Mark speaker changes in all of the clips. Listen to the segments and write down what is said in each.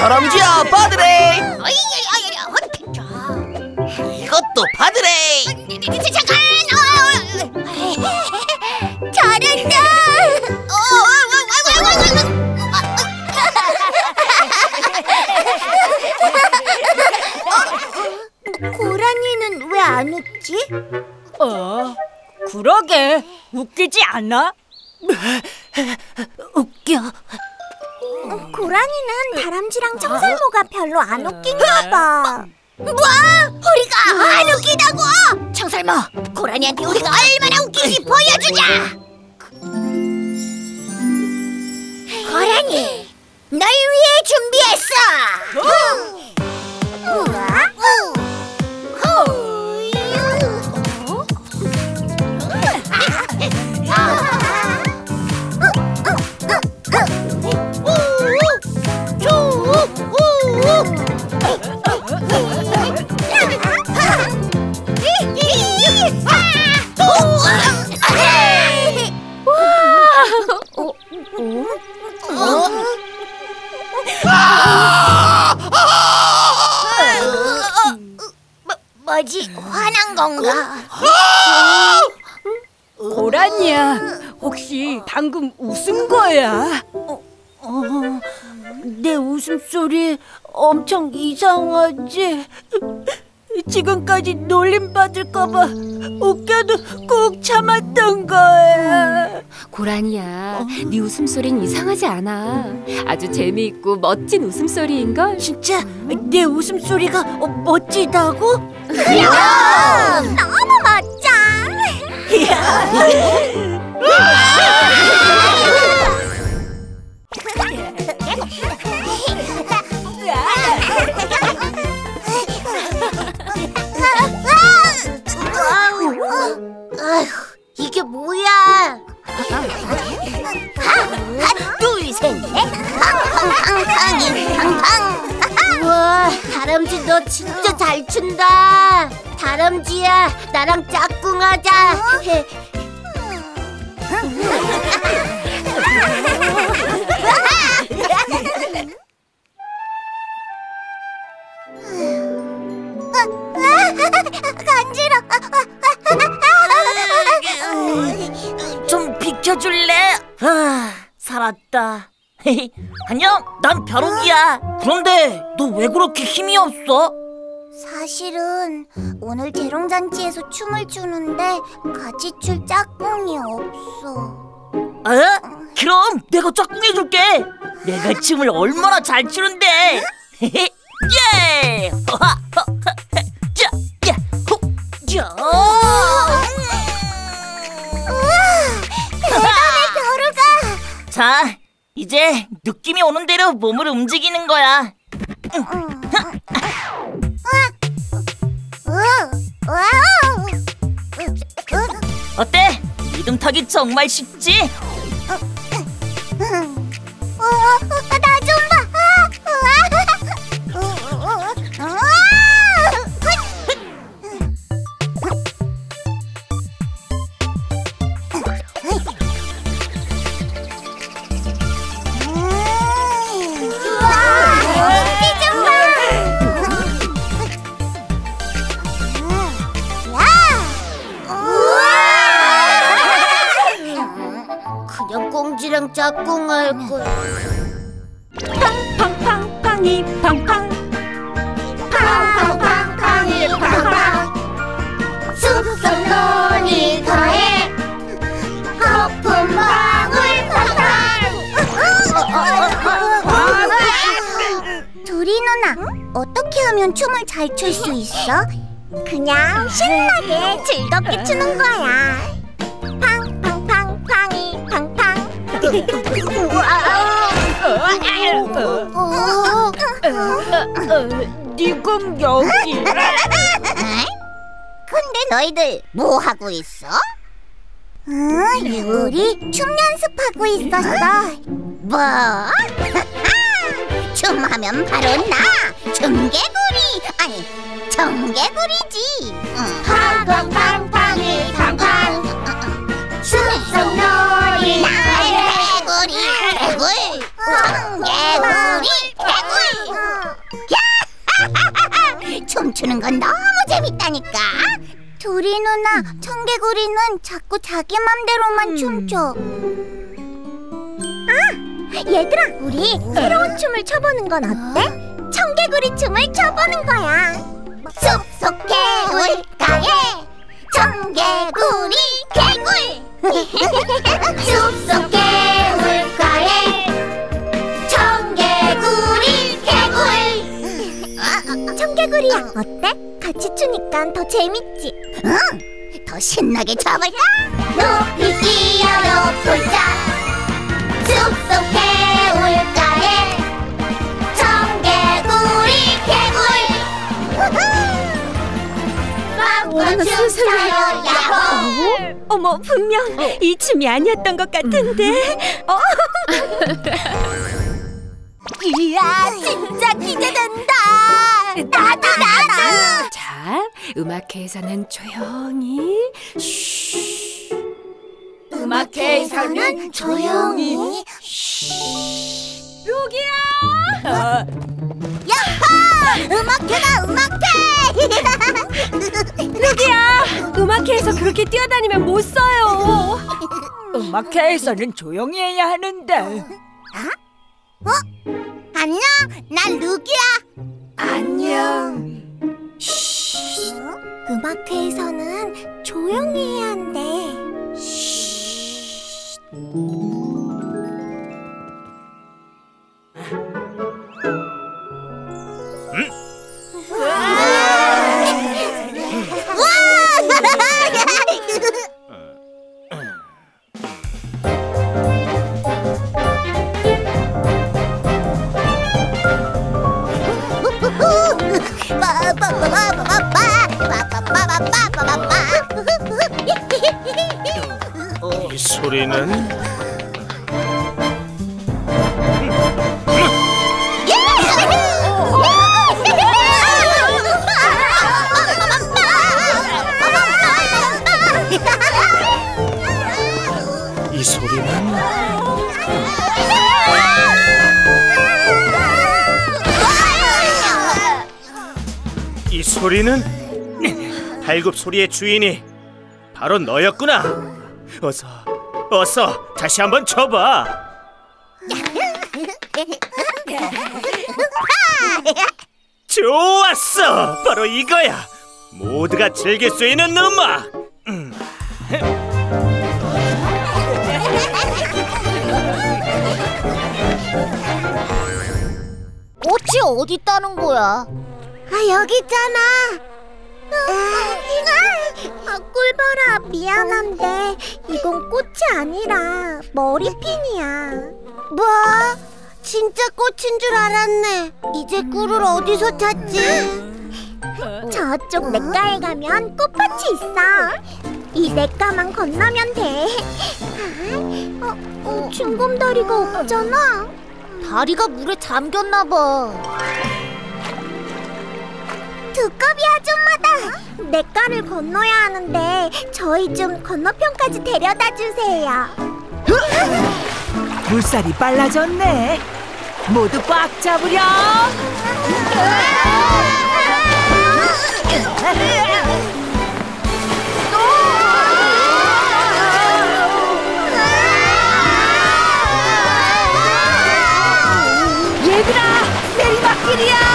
Speaker 1: 다람쥐야 받으래. 이것도 받으래.
Speaker 2: 잠깐. 잘했다. 고라니는 왜 안 웃지?
Speaker 3: 그러게. 웃기지 않아?
Speaker 4: 웃겨.
Speaker 2: 고라니는 다람쥐랑 청설모가 별로 안 웃긴가 봐. 뭐? 우리가 안 웃기다고? 청설모, 고라니한테 우리가 얼마나 웃긴지 보여주자. 고라니, 널 위해 준비했어. 뭐지? 화난 건가?
Speaker 3: 고라니야, 혹시 방금 웃은 거야?
Speaker 4: 내 웃음소리 엄청 이상하지? 지금까지 놀림받을까봐 웃겨도 꾹 참았던 거야.
Speaker 5: 고라니야, 네 웃음소리는 이상하지 않아. 아주 재미있고 멋진 웃음소리인걸?
Speaker 4: 진짜 내 웃음소리가 멋지다고?
Speaker 2: 그럼! 너무 멋져! 아휴, 이게 뭐야? 하나, 둘, 셋, 넷. 팡팡팡팡이 팡팡. 우와, 다람쥐 너 진짜 잘 춘다. 다람쥐야, 나랑 짝꿍하자. 간지러.
Speaker 4: 좀 비켜줄래? 살았다. 안녕, 난 벼룩이야. 그런데 너 왜 그렇게 힘이 없어?
Speaker 2: 사실은 오늘 재롱잔치에서 춤을 추는데 같이 출 짝꿍이 없어.
Speaker 4: 그럼 내가 짝꿍해줄게. 내가 춤을 얼마나 잘 추는데. 예! 자, 야, 호, 야.
Speaker 2: 대단해, 벼룩아.
Speaker 4: 자, 이제 느낌이 오는 대로 몸을 움직이는 거야. 어때? 리듬 타기 정말 쉽지?
Speaker 2: 나 좀 봐. 그냥 꽁지랑 짝꿍할 걸.
Speaker 3: 팡팡팡팡이 팡팡.
Speaker 2: 팡팡팡팡이 팡팡. 숲속 논이 더해 거품 방울 팡팡. 두리 누나, 어떻게 하면 춤을 잘 출 수 있어? 그냥 신나게 즐겁게 추는 거야. 팡팡팡팡이 팡팡.
Speaker 3: 니금 여기.
Speaker 2: 근데 너희들 뭐 하고 있어? 우리 춤 연습하고 있었어. 뭐? 춤하면 바로 나 청개구리. 아니 청개구리지. 팡팡팡팡이 팡팡. 숲속 놀이 나의 개구리 개굴. 청개구리 개굴. 건 너무 재밌다니까. 도리 누나, 청개구리는 자꾸 자기 맘대로만 춤춰. 얘들아, 우리 새로운 춤을 춰보는 건 어때? 청개구리 춤을 춰보는 거야. 숲속 개울가에 청개구리 개굴. 숲속 개울가에 청개구리 개굴. 청개구리야, 어때? 같이 추니까 더 재밌지? 응, 더 신나게 춰볼까? 높이 뛰어 높을자 숲속 개울가에 청개구리 개굴.
Speaker 5: 어머, 세상에.
Speaker 2: 야호.
Speaker 5: 어머, 분명 이 춤이 아니었던 것 같은데.
Speaker 2: 이야, 진짜 기대된다. 나도.
Speaker 5: 자, 음악회에서는 조용히. 쉬.
Speaker 2: 음악회에서는 조용히.
Speaker 3: 루기야!
Speaker 2: 야호! 음악회다, 음악회!
Speaker 5: 루기야, 음악회에서 그렇게 뛰어다니면 못 써요.
Speaker 3: 음악회에서는 조용히 해야 하는데.
Speaker 2: 안녕, 난 루기야.
Speaker 3: 안녕.
Speaker 2: 음악회에서는 조용히 해야 한대.
Speaker 6: 이 소리는 이 소리는 이 소리는 발굽 소리의 주인이 바로 너였구나. 어서 다시 한번 쳐봐. 좋았어, 바로 이거야. 모두가 즐길 수 있는 음악.
Speaker 2: 꽃이 어디 있다는 거야? 여기 있잖아. 꿀벌아, 미안한데 이건 꽃이 아니라 머리핀이야. 뭐? 진짜 꽃인 줄 알았네. 이제 꿀을 어디서 찾지? 저쪽 냇가에 가면 꽃밭이 있어. 이 냇가만 건너면 돼. 징검다리가 없잖아. 다리가 물에 잠겼나 봐. 두꺼비 아줌마다. 냇가를 건너야 하는데 저희 좀 건너편까지 데려다 주세요.
Speaker 3: 물살이 빨라졌네. 모두 꽉 잡으렴. 얘들아, 내리막길이야.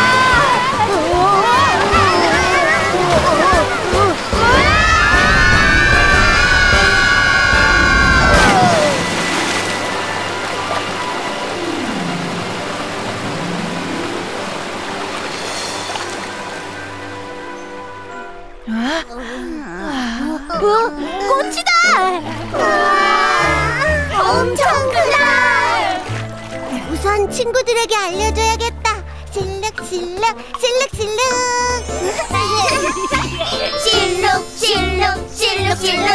Speaker 2: 꽃이다! 엄청 크다! 우선 친구들에게 알려줘야겠다. 실룩실룩 실룩실룩 실룩실룩 실룩실룩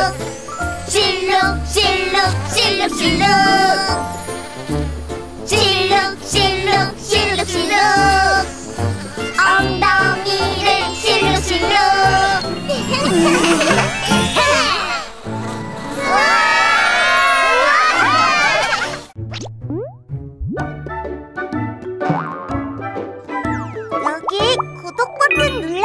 Speaker 2: 실룩실룩 실룩실룩 실룩실룩 실룩실룩 엉덩이를 실룩실룩 여기 구독 버튼 둥근